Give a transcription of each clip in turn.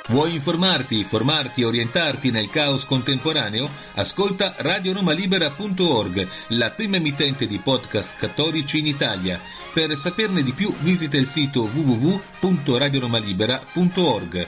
Vuoi informarti, formarti e orientarti nel caos contemporaneo? Ascolta radionomalibera.org, la prima emittente di podcast cattolici in Italia. Per saperne di più visita il sito www.radionomalibera.org.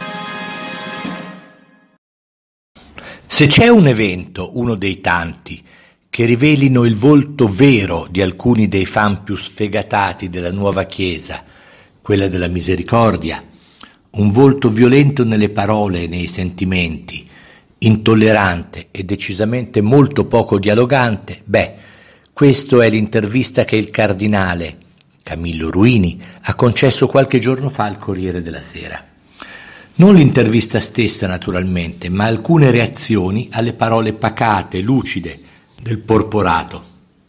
Se c'è un evento, uno dei tanti, che rivelino il volto vero di alcuni dei fan più sfegatati della nuova Chiesa, quella della misericordia, un volto violento nelle parole e nei sentimenti, intollerante e decisamente molto poco dialogante, questo è l'intervista che il cardinale Camillo Ruini ha concesso qualche giorno fa al Corriere della Sera. Non l'intervista stessa naturalmente, ma alcune reazioni alle parole pacate, lucide del porporato.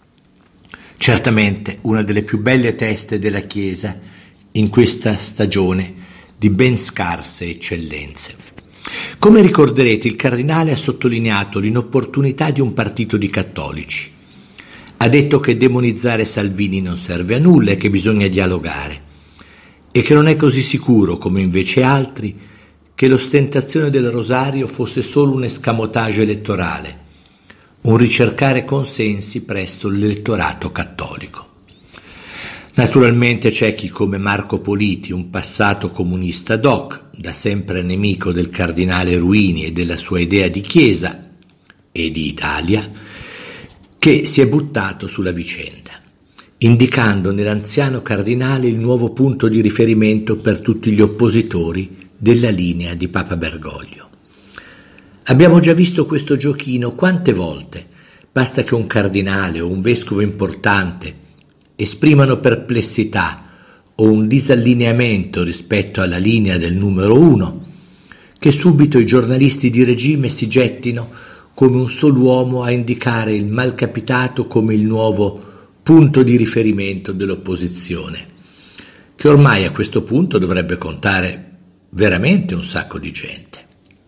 Certamente una delle più belle teste della Chiesa in questa stagione di ben scarse eccellenze. Come ricorderete, il cardinale ha sottolineato l'inopportunità di un partito di cattolici. Ha detto che demonizzare Salvini non serve a nulla e che bisogna dialogare, e che non è così sicuro, come invece altri, che l'ostentazione del rosario fosse solo un escamotage elettorale, un ricercare consensi presso l'elettorato cattolico. Naturalmente c'è chi, come Marco Politi, un passato comunista doc, da sempre nemico del cardinale Ruini e della sua idea di Chiesa e di Italia, che si è buttato sulla vicenda, indicando nell'anziano cardinale il nuovo punto di riferimento per tutti gli oppositori della linea di Papa Bergoglio. Abbiamo già visto questo giochino quante volte. Basta che un cardinale o un vescovo importante esprimano perplessità o un disallineamento rispetto alla linea del numero uno, che subito i giornalisti di regime si gettino come un solo uomo a indicare il malcapitato come il nuovo punto di riferimento dell'opposizione, che ormai a questo punto dovrebbe contare veramente un sacco di gente.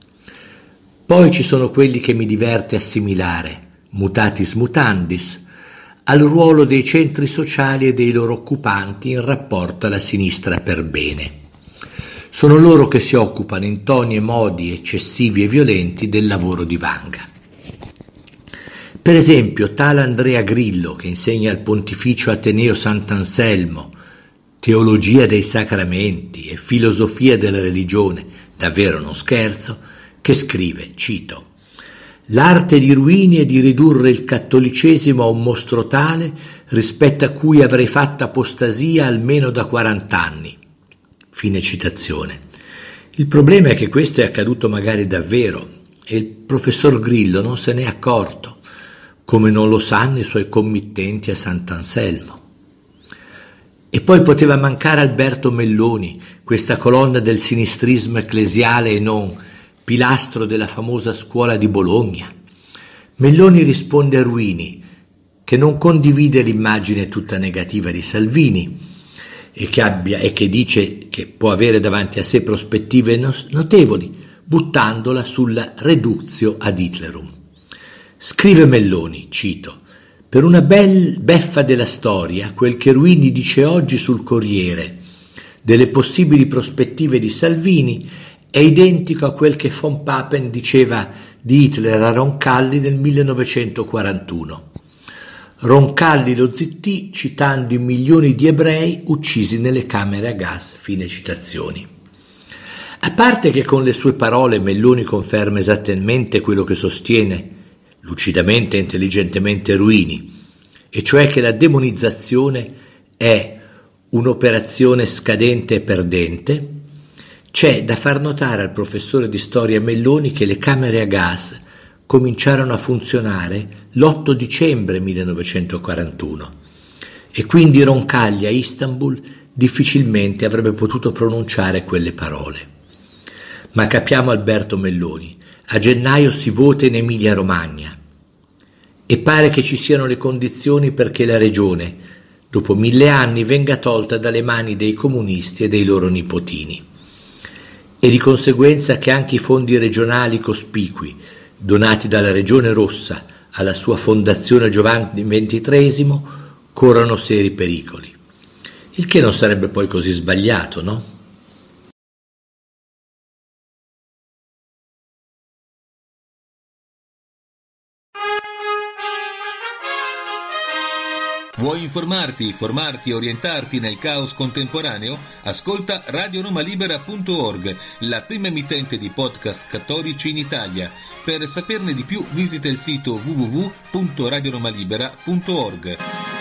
Poi ci sono quelli che mi diverte assimilare, mutatis mutandis, al ruolo dei centri sociali e dei loro occupanti in rapporto alla sinistra per bene. Sono loro che si occupano in toni e modi eccessivi e violenti del lavoro di vanga. Per esempio, tale Andrea Grillo, che insegna al Pontificio Ateneo Sant'Anselmo teologia dei sacramenti e filosofia della religione, davvero non scherzo, che scrive, cito: «L'arte di Ruini è di ridurre il cattolicesimo a un mostro tale rispetto a cui avrei fatto apostasia almeno da 40 anni». Fine citazione. Il problema è che questo è accaduto magari davvero e il professor Grillo non se n'è accorto, come non lo sanno i suoi committenti a Sant'Anselmo. E poi poteva mancare Alberto Melloni, questa colonna del sinistrismo ecclesiale e non, pilastro della famosa scuola di Bologna. Melloni risponde a Ruini, che non condivide l'immagine tutta negativa di Salvini e che dice che può avere davanti a sé prospettive notevoli, buttandola sulla reductio ad Hitlerum. Scrive Melloni, cito: «Per una beffa della storia, quel che Ruini dice oggi sul Corriere delle possibili prospettive di Salvini è identico a quel che von Papen diceva di Hitler a Roncalli nel 1941. Roncalli lo zittì citando i milioni di ebrei uccisi nelle camere a gas». Fine citazioni. A parte che con le sue parole Melloni conferma esattamente quello che sostiene lucidamente e intelligentemente Ruini, e cioè che la demonizzazione è un'operazione scadente e perdente, c'è da far notare al professore di storia Melloni che le camere a gas cominciarono a funzionare l'8 dicembre 1941 e quindi Roncalli a Istanbul difficilmente avrebbe potuto pronunciare quelle parole. Ma capiamo Alberto Melloni. A gennaio si vota in Emilia-Romagna e pare che ci siano le condizioni perché la regione, dopo 1000 anni, venga tolta dalle mani dei comunisti e dei loro nipotini. E di conseguenza che anche i fondi regionali cospicui, donati dalla Regione Rossa alla sua fondazione Giovanni XXIII, corrono seri pericoli. Il che non sarebbe poi così sbagliato, no? Vuoi informarti, formarti e orientarti nel caos contemporaneo? Ascolta radionomalibera.org, la prima emittente di podcast cattolici in Italia. Per saperne di più visita il sito www.radionomalibera.org.